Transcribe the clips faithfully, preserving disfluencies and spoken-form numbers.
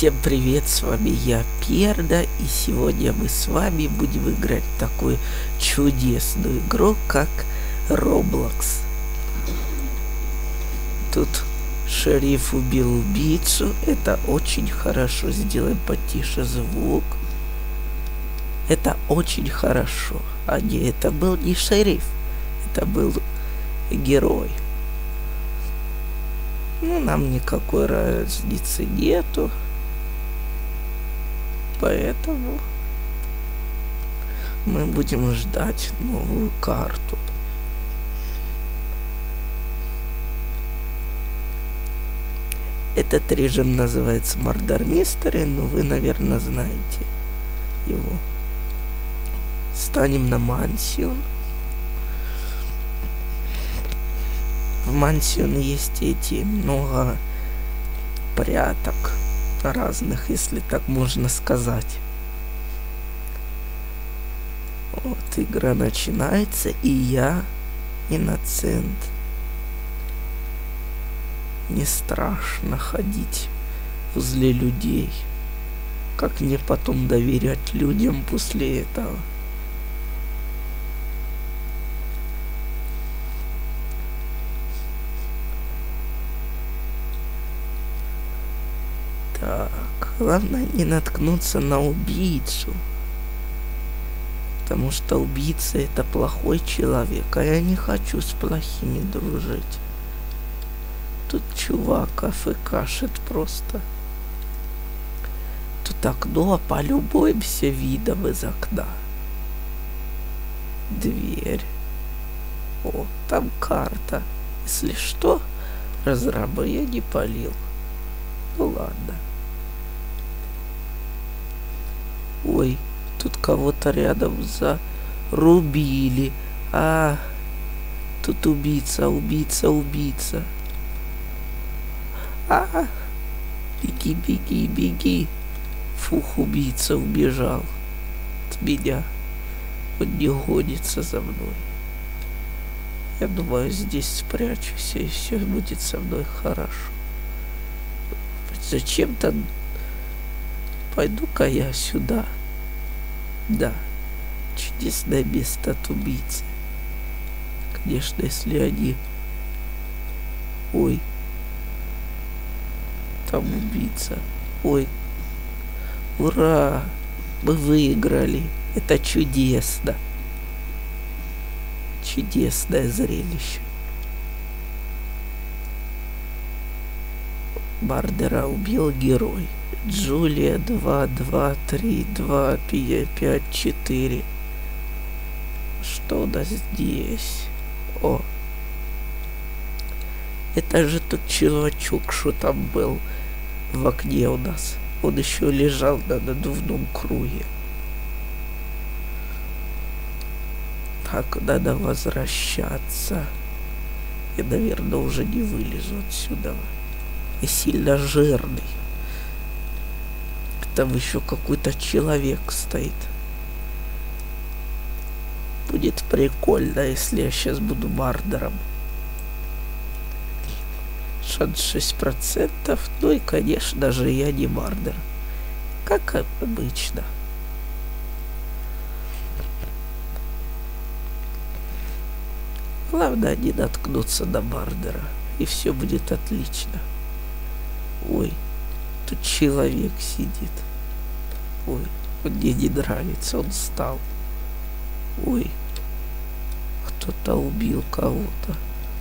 Всем привет, с вами я, Перда, и сегодня мы с вами будем играть в такую чудесную игру, как Roblox. Тут шериф убил убийцу, это очень хорошо. Сделаем потише звук. Это очень хорошо. А не, это был не шериф, это был герой. Ну, нам никакой разницы нету. Поэтому мы будем ждать новую карту. Этот режим называется Murder Mystery, но вы, наверное, знаете его. Станем на мансион. В мансион есть эти много пряток разных, если так можно сказать. Вот игра начинается, и я инноцент. Не страшно ходить возле людей. Как мне потом доверять людям после этого? Так, главное не наткнуться на убийцу. Потому что убийца — это плохой человек, а я не хочу с плохими дружить. Тут чувак афкашит просто. Тут окно, полюбуемся видом из окна. Дверь. О, там карта. Если что, разраба я не палил. Ну ладно. Ой, тут кого-то рядом зарубили. А, тут убийца, убийца, убийца. А, беги, беги, беги. Фух, убийца убежал от меня. Он не гонится за мной. Я думаю, здесь спрячусь, и все будет со мной хорошо. Зачем-то пойду-ка я сюда. Да, чудесное место от убийцы. Конечно, если они... Ой, там убийца. Ой, ура, мы выиграли. Это чудесно. Чудесное зрелище. Мардера убил герой. Джулия два, два, три, два, пять, четыре. Что у нас здесь? О. Это же тот чувачок, что там был в окне у нас. Он еще лежал на надувном круге. Так, надо возвращаться. Я, наверное, уже не вылезу отсюда. И сильно жирный. Там еще какой-то человек стоит. Будет прикольно, если я сейчас буду мардером. Шанс шесть процентов. Ну и, конечно же, я не мардер. Как обычно. Главное не наткнуться на мардера. И все будет отлично. Ой, тут человек сидит. Ой, он мне не нравится, он встал. Ой, кто-то убил кого-то.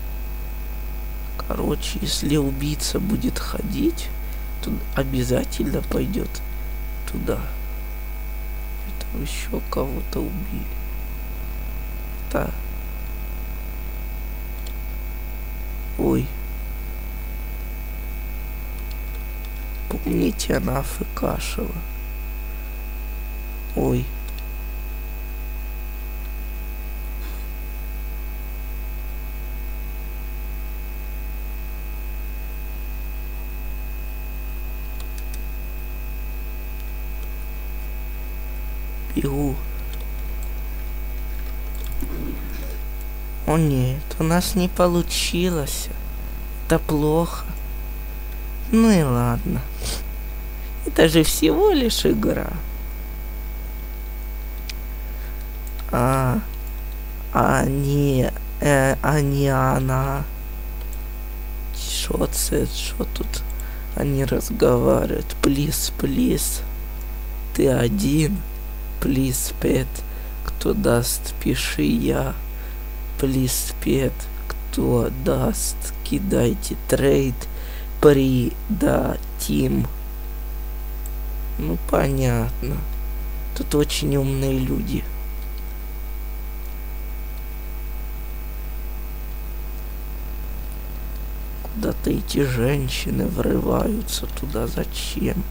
Короче, если убийца будет ходить, то обязательно пойдет туда. Это еще кого-то убили. Да. Ой. Помните, она афкашила. Ой. Бегу. О нет, у нас не получилось. Это плохо. Ну и ладно. Это же всего лишь игра. А, а не, э, а не она. Шо це, шо тут они разговаривают? Плиз, плиз. Ты один. Плиз, пет. Кто даст, пиши я. Плиз, пет. Кто даст, кидайте трейд. Придатим. Ну, понятно. Тут очень умные люди. Куда-то эти женщины врываются туда. Зачем?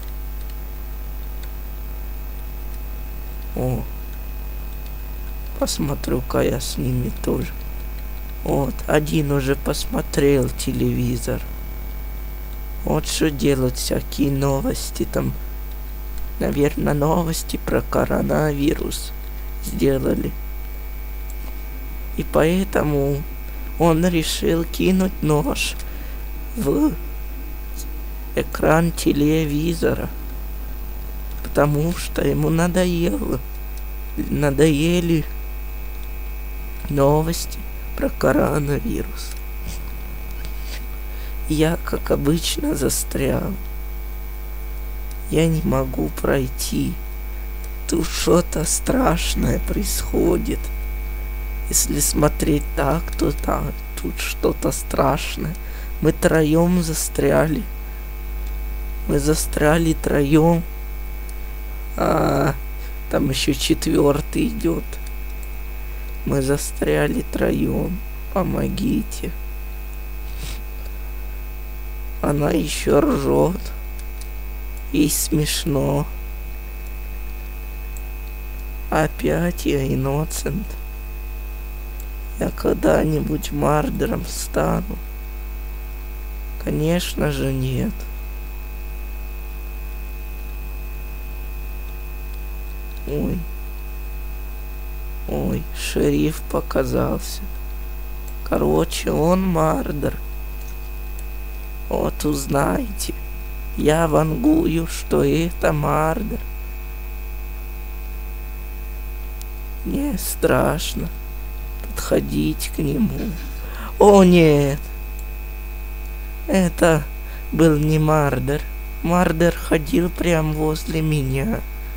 О, посмотрю-ка я с ними тоже. Вот, один уже посмотрел телевизор. Вот что делают всякие новости там. Наверное, новости про коронавирус сделали. И поэтому он решил кинуть нож в экран телевизора. Потому что ему надоело. Надоели новости про коронавирус. Я, как обычно, застрял. Я не могу пройти. Тут что-то страшное происходит. Если смотреть так, то так. Тут что-то страшное. Мы троем застряли. Мы застряли троем. А там еще четвертый идет. Мы застряли троем. Помогите. Она еще ржет. Ей смешно. Опять я инноцент. Я когда-нибудь мардером стану? Конечно же нет. Ой. Ой, шериф показался. Короче, он мардер. Вот узнаете. Я вангую, что это мардер. Не страшно подходить к нему. О, нет. Это был не мардер. Мардер ходил прямо возле меня.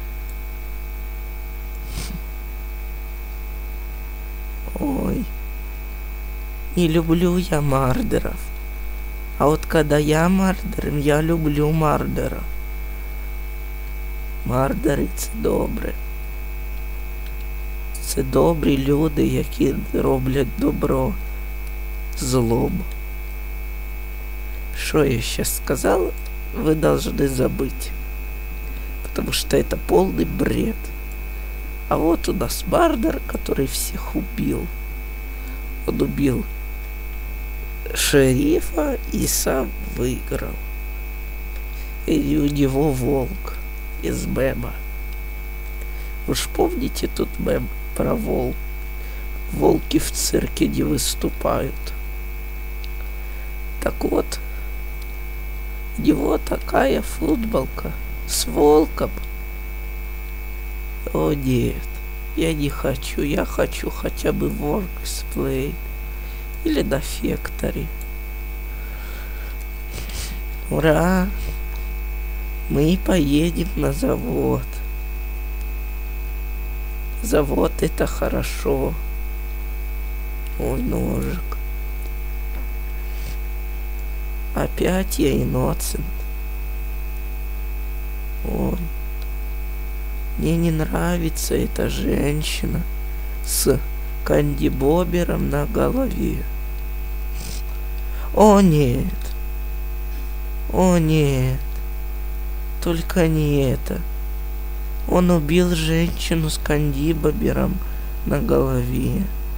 Ой. Не люблю я мардеров. А от когда я мардер, я люблю мардера. Мардери це добре. Це добрі люди, які роблять добро злом. Что я сейчас сказал, вы должны забыть. Потому что это полный бред. А вот у нас мардер, который всех убил. Он убил шерифа и сам выиграл. И у него волк из мема. Вы ж помните тут мем про волк? Волки в цирке не выступают. Так вот, у него такая футболка с волком. О нет, я не хочу, я хочу хотя бы ворксплей или на фекторе. Ура! Мы поедем на завод. Завод — это хорошо. Ой, ножик. Опять я инноцент. Ой. Мне не нравится эта женщина с кандибобером на голове. О нет. О нет. Только не это. Он убил женщину с кандибобером на голове.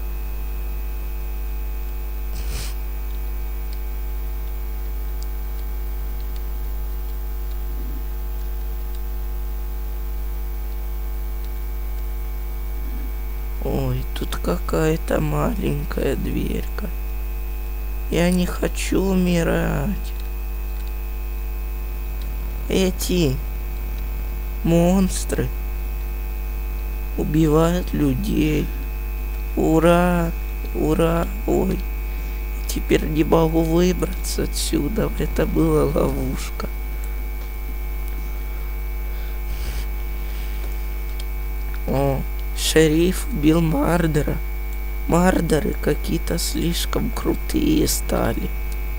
Ой, тут какая-то маленькая дверька. Я не хочу умирать. Эти монстры убивают людей. Ура! Ура! Ой! Теперь не могу выбраться отсюда. Это была ловушка. О, шериф убил Мардера. Мардеры какие-то слишком крутые стали.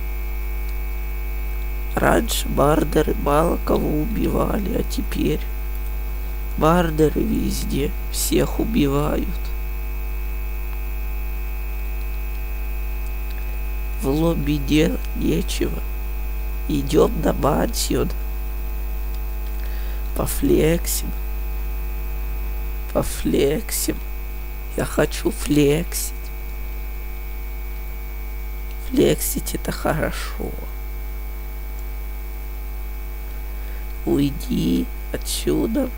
Раньше Мардеры мало кого убивали, а теперь Мардеры везде всех убивают. В лобби делать нечего. Идем на мансион. Пофлексим. Пофлексим. Я хочу флексить. Флексить это хорошо. Уйди отсюда.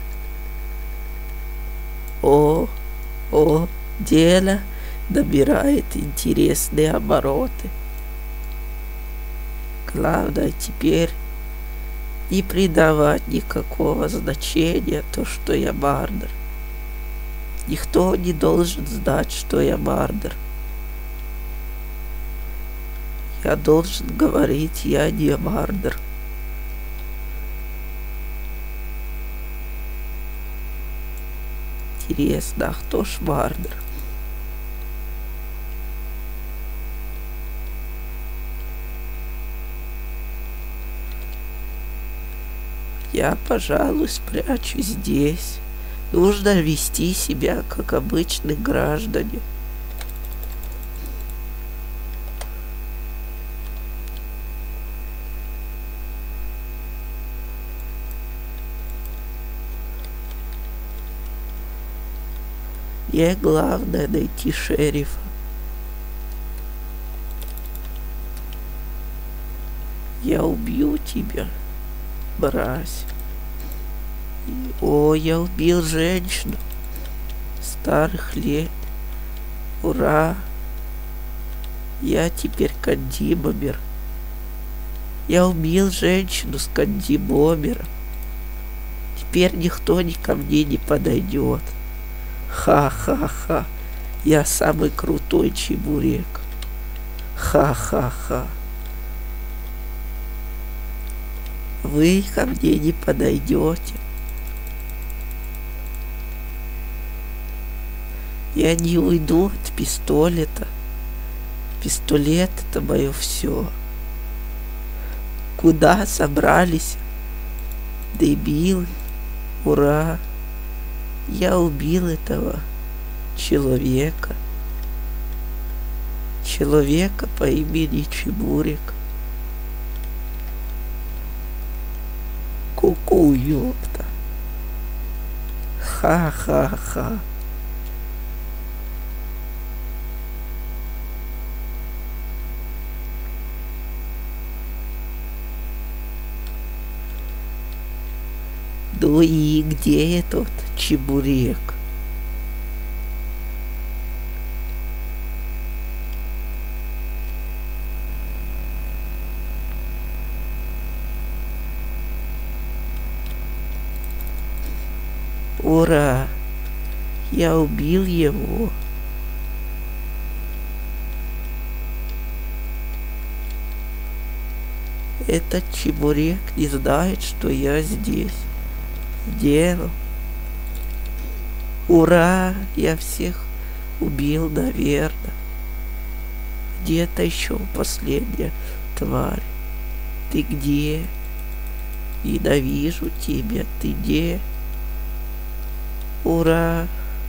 О, о, дело набирает интересные обороты. Главное теперь не придавать никакого значения то, что я Мардер. Никто не должен знать, что я Мардер. Я должен говорить, я не Мардер. Интересно, а кто ж Мардер? Я, пожалуй, спрячусь здесь. Нужно вести себя, как обычные граждане. Мне главное найти шерифа. Я убью тебя, мразь. О, я убил женщину старых лет. Ура! Я теперь Канди-Бомбер. Я убил женщину с Канди-Бомбером. Теперь никто ни ко мне не подойдет. Ха-ха-ха. Я самый крутой чебурек. Ха-ха-ха. Вы ко мне не подойдете. Я не уйду от пистолета. Пистолет — это мое все. Куда собрались дебилы? Ура! Я убил этого человека. Человека по имени Чебурек. Ку-ку, ёпта. Ха-ха-ха. Ну и где этот Чебурек? Ура! Я убил его. Этот Чебурек не знает, что я здесь. Сделал. Ура! Я всех убил, наверное. Где-то еще последняя тварь. Ты где? Ненавижу тебя. Ты где? Ура!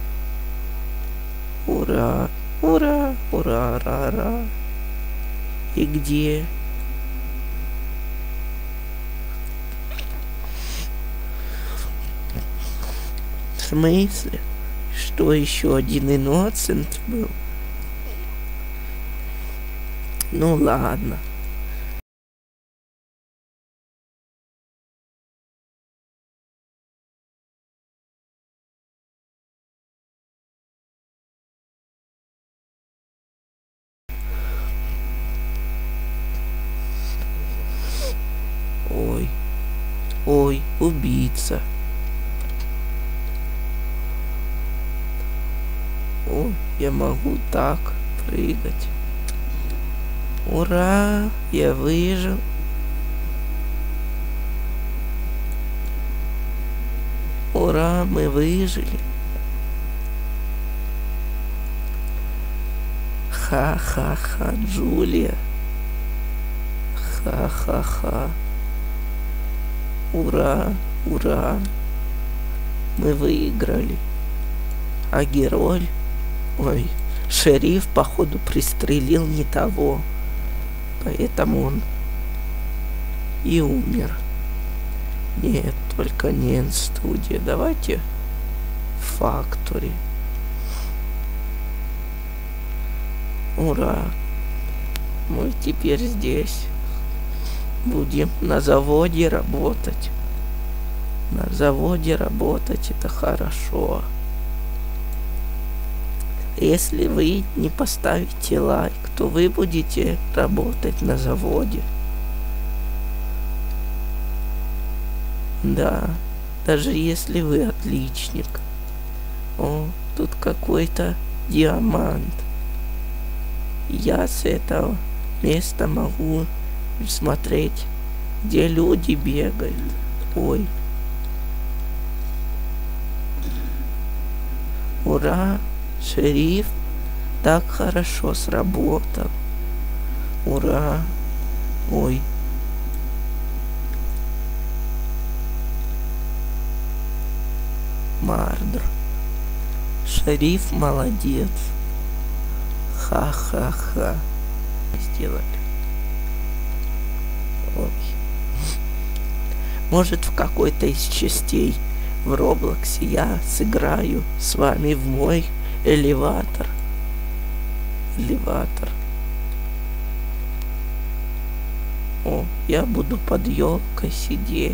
Ура! Ура! Ура! Ра-ра! И где? В смысле? Что, еще один инноцент был? Ну ладно. Ой. Ой, убийца. Ой, я могу так прыгать. Ура, я выжил. Ура, мы выжили. Ха-ха-ха, Джулия. Ха-ха-ха. Ура, ура. Мы выиграли. А герой... Ой, шериф, походу, пристрелил не того. Поэтому он и умер. Нет, только не Н-студия. Давайте Factory. Ура! Мы теперь здесь. Будем на заводе работать. На заводе работать — это хорошо. Если вы не поставите лайк, то вы будете работать на заводе. Да, даже если вы отличник. О, тут какой-то диамант. Я с этого места могу смотреть, где люди бегают. Ой. Ура! Шериф так хорошо сработал. Ура! Ой. Мардер. Шериф молодец. Ха-ха-ха. Сделали. Ой. Может, в какой-то из частей в Роблоксе я сыграю с вами в мой элеватор. Элеватор. О, я буду под елкой сидеть.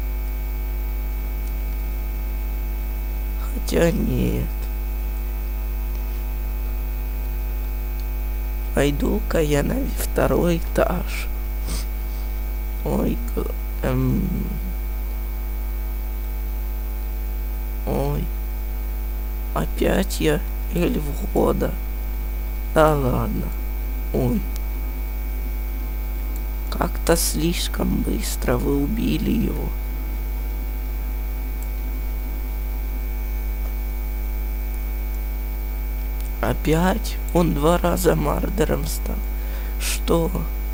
Хотя нет. Пойду-ка я на второй этаж. Ой, эм... Ой. Опять я эльф года. Да ладно. Ой. Как-то слишком быстро вы убили его. Опять он два раза мардером стал. Что?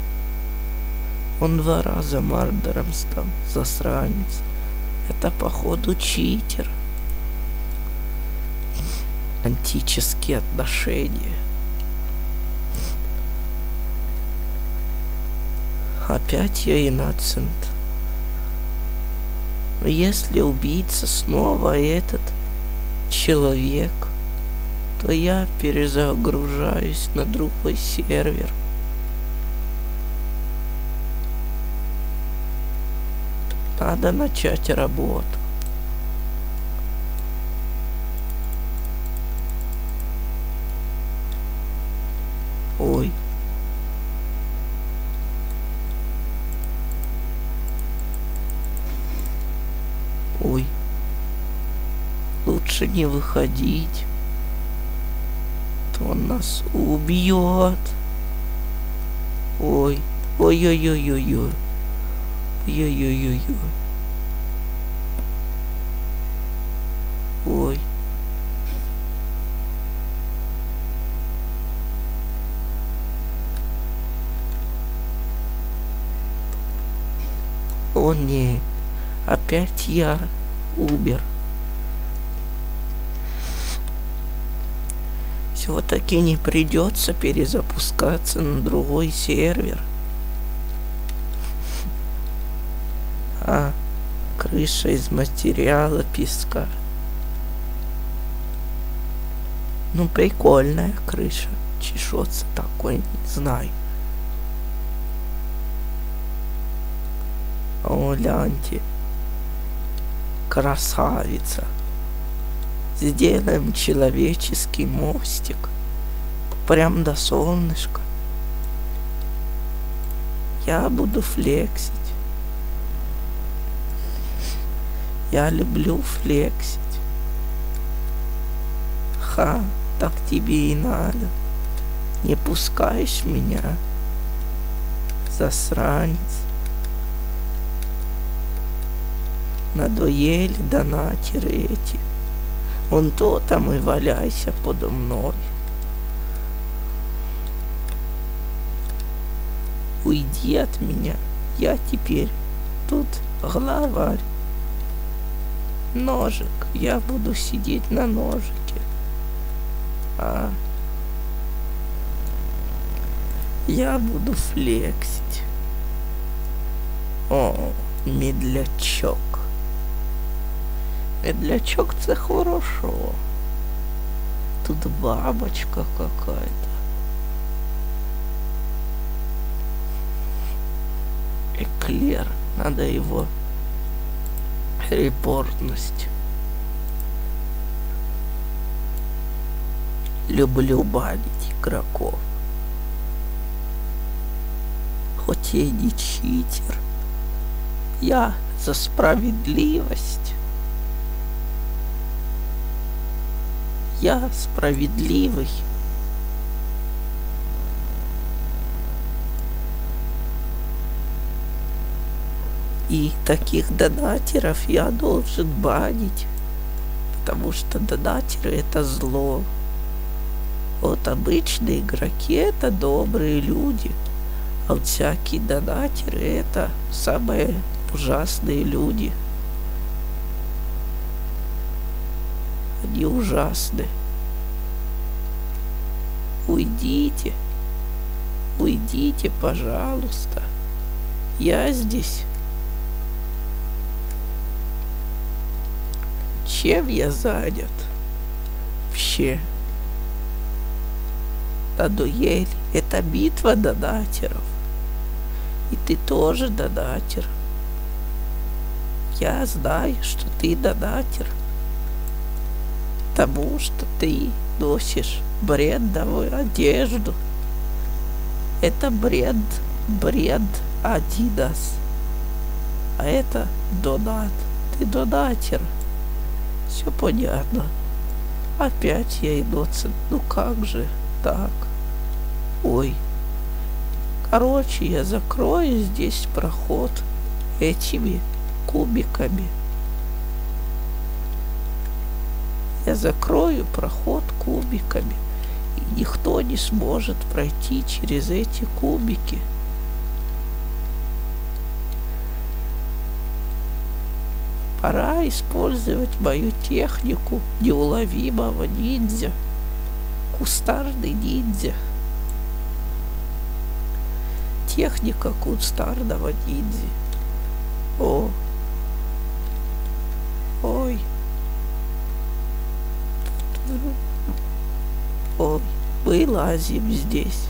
Он два раза мардером стал. Засранец. Это, походу, читер. Антические отношения. Опять я инноцент. Если убийца снова этот человек, то я перезагружаюсь на другой сервер. Надо начать работу. Ой. Ой. Лучше не выходить. То он нас убьет. Ой. Ой-ой-ой-ой-ой. Ой-ой-ой-ой-ой. Ой. О нет, опять я умер. Все-таки не придется перезапускаться на другой сервер. А, крыша из материала песка. Ну, прикольная крыша. Чешется такой, не знаю. О, гляньте. Красавица. Сделаем человеческий мостик. Прям до солнышка. Я буду флексить. Я люблю флексить. Ха, так тебе и надо. Не пускаешь меня, засранец. Надоели донатеры эти. Вон то там и валяйся подо мной. Уйди от меня, я теперь тут главарь. Ножик, я буду сидеть на ножике. А я буду флексить. О, медлячок. Медлячок — це хорошо. Тут бабочка какая-то. Эклер. Надо его репортность. Люблю банить игроков. Хоть я и не читер, я за справедливость. Я справедливый. И таких донатеров я должен банить, потому что донатеры — это зло. Вот обычные игроки — это добрые люди, а вот всякие донатеры — это самые ужасные люди. Они ужасны. Уйдите, уйдите, пожалуйста. Я здесь. Чем я занят? Вообще. Надоели. Это битва донатеров. И ты тоже донатер. Я знаю, что ты донатер. Потому что ты носишь брендовую одежду. Это бренд, бренд Adidas. А это донат. Ты донатер. Все понятно. Опять я инноцент. Ну как же так? Ой. Короче, я закрою здесь проход этими кубиками. Я закрою проход кубиками, и никто не сможет пройти через эти кубики. Пора использовать мою технику неуловимого ниндзя. Кустарный ниндзя. Техника кустарного ниндзя. О. Ой. Ой, мы лазим здесь.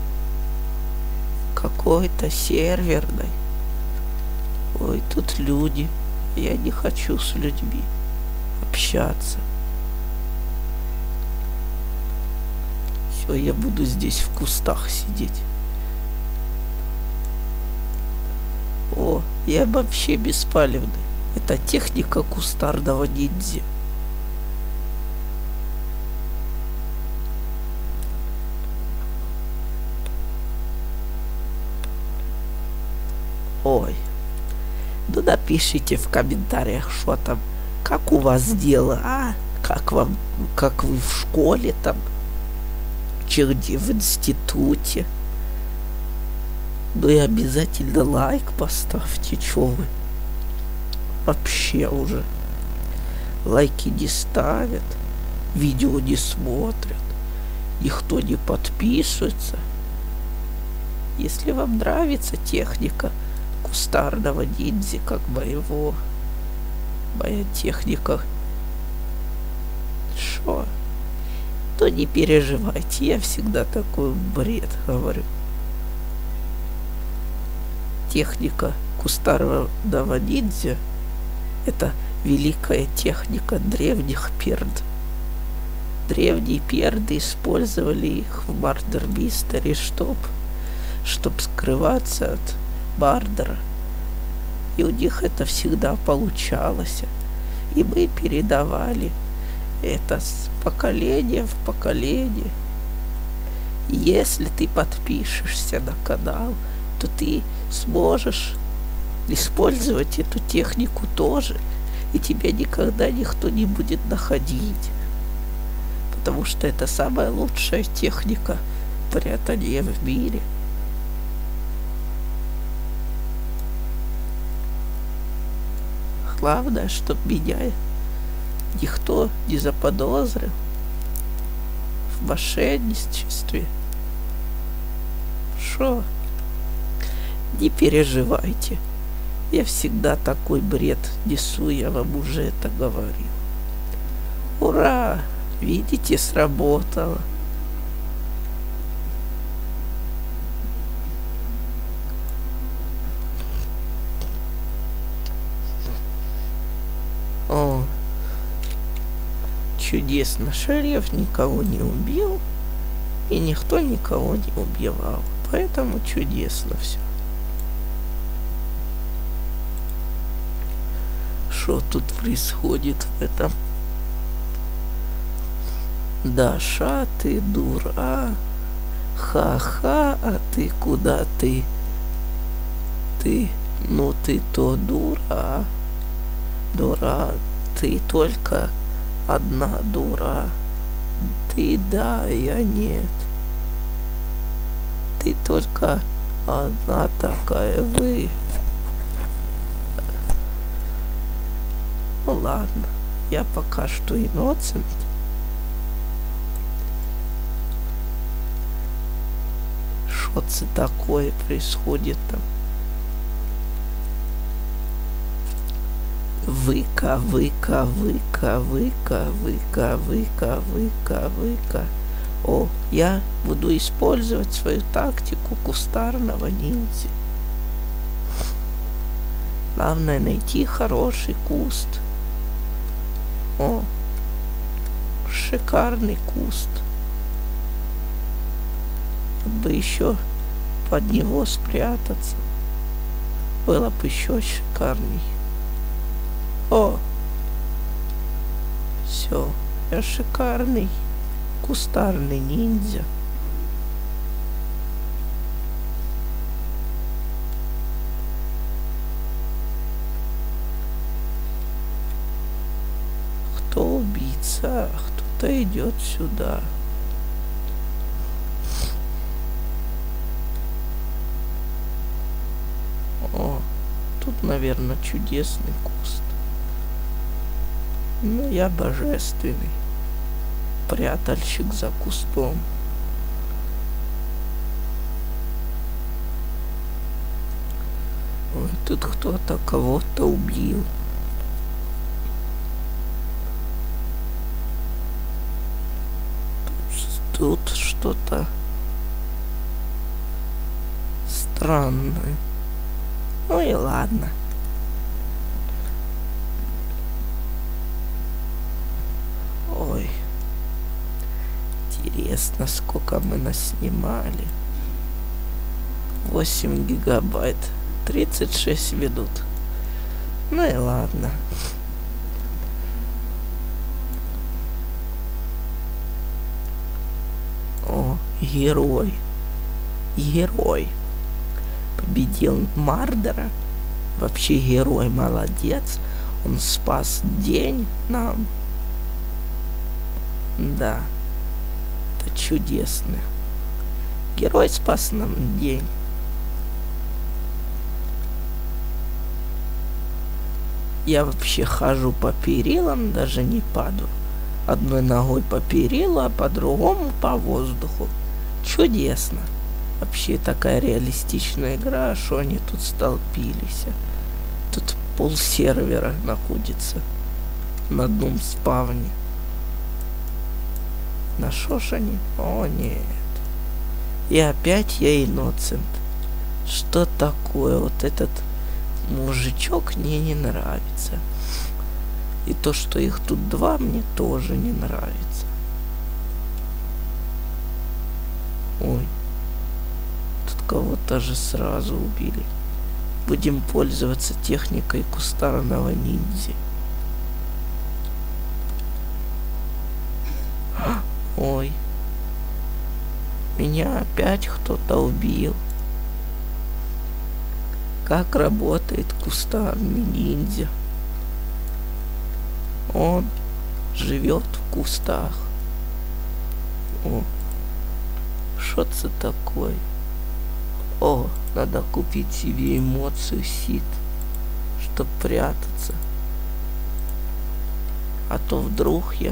Какой-то серверной. Ой, тут люди. Я не хочу с людьми общаться. Все, я буду здесь в кустах сидеть. О, я вообще беспалевный. Это техника кустарного ниндзя. Ой. Ну напишите в комментариях, что там, как у вас дела, а? Как вам, как вы в школе там, че где, в институте. Ну и обязательно лайк поставьте, чё вы. Вообще уже. Лайки не ставят, видео не смотрят, никто не подписывается. Если вам нравится техника кустарного ниндзя, как моего, моя техника, шо, то не переживайте, я всегда такой бред говорю. Техника кустарного ниндзя — это великая техника древних перд. Древние перды использовали их в Мардермистере, чтоб, чтоб скрываться от Бардера. И у них это всегда получалось. И мы передавали это с поколения в поколение. Если ты подпишешься на канал, то ты сможешь использовать эту технику тоже, и тебя никогда никто не будет находить. Потому что это самая лучшая техника прятания в мире. Главное, чтоб меня никто не заподозрил в мошенничестве. Шо? Не переживайте. Я всегда такой бред несу, я вам уже это говорил. Ура! Видите, сработало. О, чудесно. Шериф никого не убил, и никто никого не убивал. Поэтому чудесно все. Что тут происходит в этом? Даша, ты дура. Ха-ха, а ты куда ты? Ты, ну ты то дура. Дура, ты только одна дура. Ты да, я нет. Ты только одна такая, вы. Ну ладно, я пока что инноцент. Что это такое происходит там? Выка, выка, выка, выка, выка, выка, выка, выка. О, я буду использовать свою тактику кустарного ниндзя. Главное найти хороший куст. О, шикарный куст. Бы еще под него спрятаться. Было бы еще шикарней. О! Все, я шикарный кустарный ниндзя. Кто убийца? Кто-то идет сюда. О, тут, наверное, чудесный куст. Ну, я божественный. Прятальщик за кустом. Ой, тут кто-то кого-то убил. Тут, тут что-то странное. Ну и ладно. Ой. Интересно, сколько мы наснимали. восемь гигабайт. тридцать шесть минут. Ну и ладно. О, герой. Герой. Победил Мардера. Вообще герой молодец. Он спас день нам. Да. Это чудесно. Герой спас нам день. Я вообще хожу по перилам, даже не падаю. Одной ногой по перилу, а по-другому по воздуху. Чудесно. Вообще такая реалистичная игра, что они тут столпились. Тут пол сервера находится на одном спавне. На шо ж они? О, нет. И опять я инноцент. Что такое? Вот этот мужичок мне не нравится. И то, что их тут два, мне тоже не нравится. Ой. Тут кого-то же сразу убили. Будем пользоваться техникой кустарного ниндзя. Ой. Меня опять кто-то убил. Как работает кустарный ниндзя? Он живет в кустах. О, что это такое? О, надо купить себе эмоцию сит, чтоб прятаться. А то вдруг я...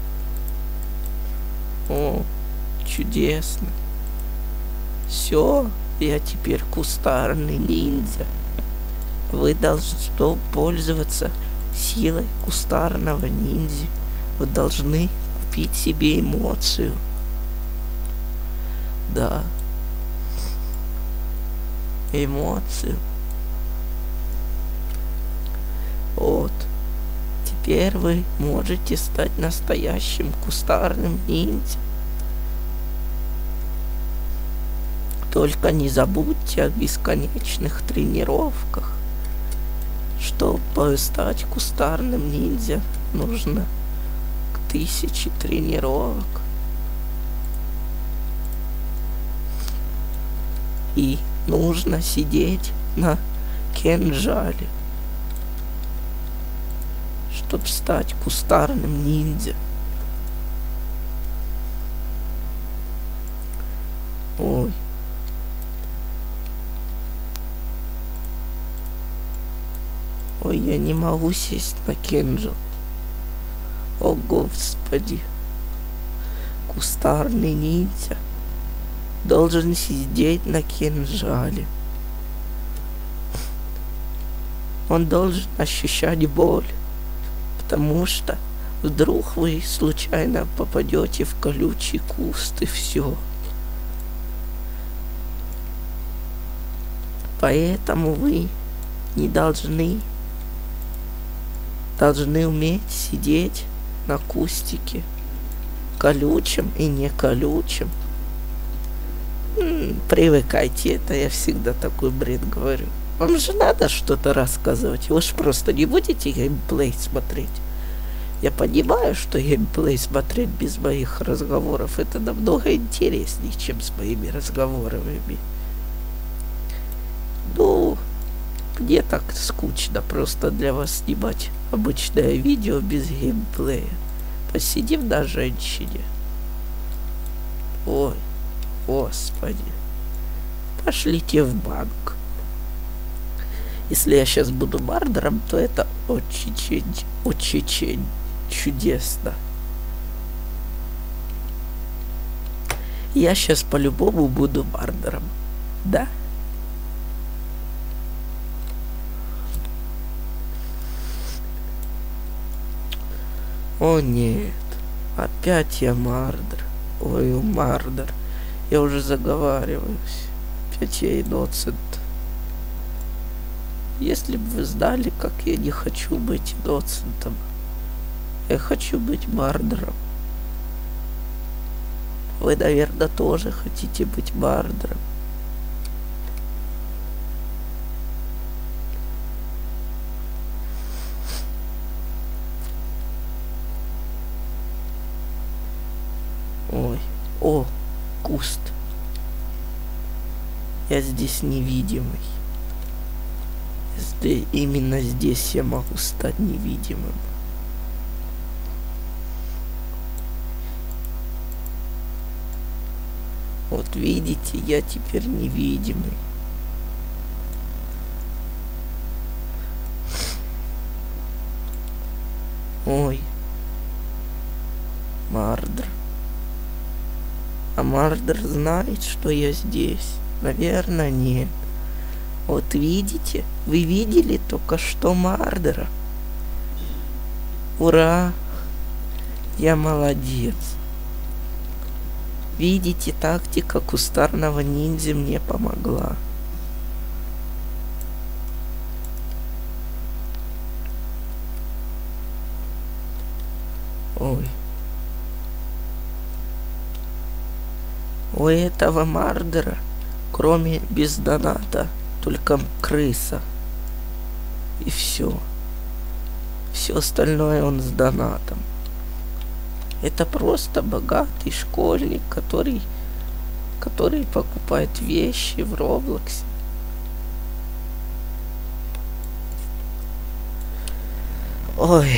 О, чудесно. Все, я теперь кустарный ниндзя. Вы должны пользоваться силой кустарного ниндзя. Вы должны купить себе эмоцию. Да. Эмоцию. Вот. Теперь вы можете стать настоящим кустарным ниндзя. Только не забудьте о бесконечных тренировках. Чтобы стать кустарным ниндзя, нужно тысячи тренировок. И нужно сидеть на кинжале, чтобы стать кустарным ниндзя. Ой. Ой, я не могу сесть на кинжал. О, Господи. Кустарный ниндзя должен сидеть на кинжале. Он должен ощущать боль, потому что вдруг вы случайно попадете в колючий куст и все. Поэтому вы не должны должны уметь сидеть на кустике, колючем и не колючем. М-м, привыкайте, это я всегда такой бред говорю. Вам же надо что-то рассказывать, вы же просто не будете геймплей смотреть. Я понимаю, что геймплей смотреть без моих разговоров это намного интереснее, чем с моими разговорами. Ну, мне так скучно просто для вас снимать обычное видео без геймплея. Посидим на женщине. Ой, Господи. Пошлите в банк. Если я сейчас буду бардером, то это очень, очень чудесно. Я сейчас по-любому буду бардером. Да? О нет, опять я Мардер. Ой, Мардер. Я уже заговариваюсь. Опять я иноцент. Если бы вы знали, как я не хочу быть иноцентом. Я хочу быть Мардером. Вы, наверное, тоже хотите быть Мардером. Ой, о, куст. Я здесь невидимый. Здесь, именно здесь я могу стать невидимым. Вот видите, я теперь невидимый. Ой, Мардер. А Мардер знает, что я здесь? Наверное, нет. Вот видите? Вы видели только что Мардера? Ура! Я молодец. Видите, тактика кустарного ниндзя мне помогла. Ой. У этого Мардера, кроме без доната, только крыса. И все. Все остальное он с донатом. Это просто богатый школьник, который, который покупает вещи в Роблоксе. Ой.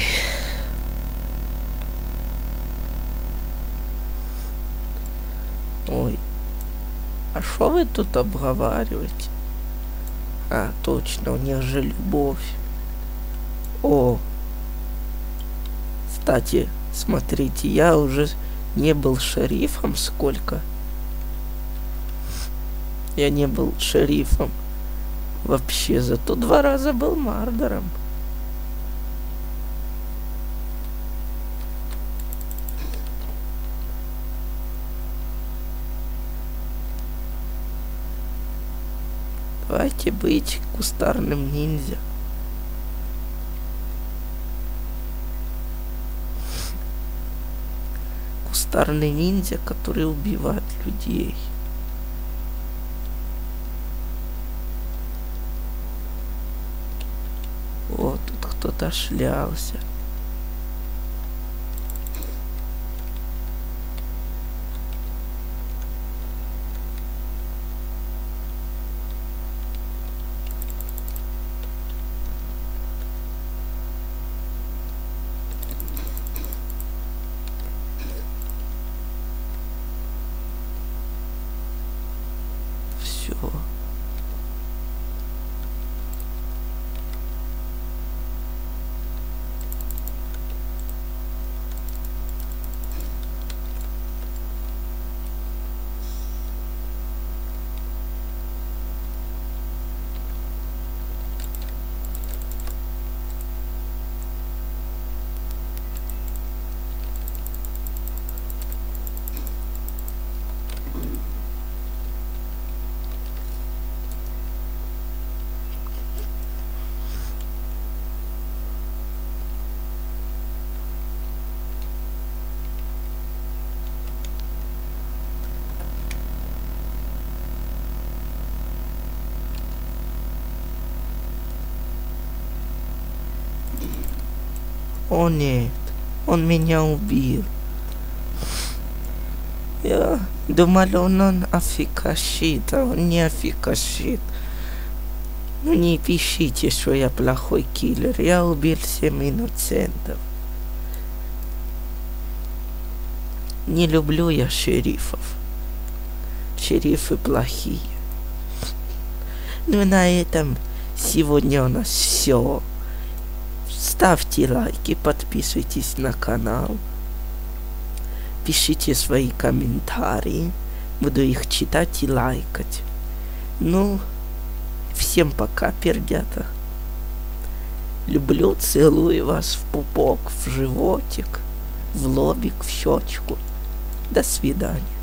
Ой. А что вы тут обговариваете? А, точно, у них же любовь. О. Кстати, смотрите, я уже не был шерифом сколько. Я не был шерифом вообще, зато два раза был мардером. Давайте быть кустарным ниндзя. Кустарный ниндзя, который убивает людей. О, тут кто-то шлялся. Все. О нет, он меня убил. Я думал, он, он афикашит, а он не афикашит. Ну не пишите, что я плохой киллер. Я убил семь инноцентов. Не люблю я шерифов. Шерифы плохие. Ну на этом сегодня у нас все. Ставьте лайки, подписывайтесь на канал. Пишите свои комментарии. Буду их читать и лайкать. Ну, всем пока, пердята. Люблю, целую вас в пупок, в животик, в лобик, в щечку. До свидания.